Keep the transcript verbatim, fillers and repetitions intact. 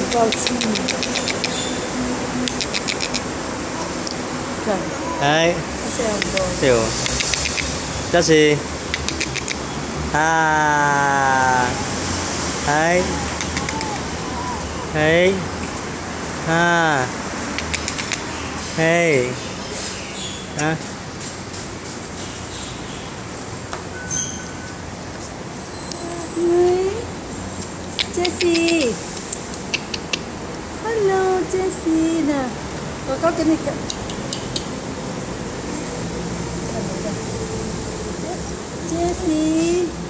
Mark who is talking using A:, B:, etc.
A: vào xin
B: đấy
A: xem rồi
B: tiểu Jessie à đấy đấy à hey à
A: Jessie, hello Jessie nè, có có cái này cả. Jessie.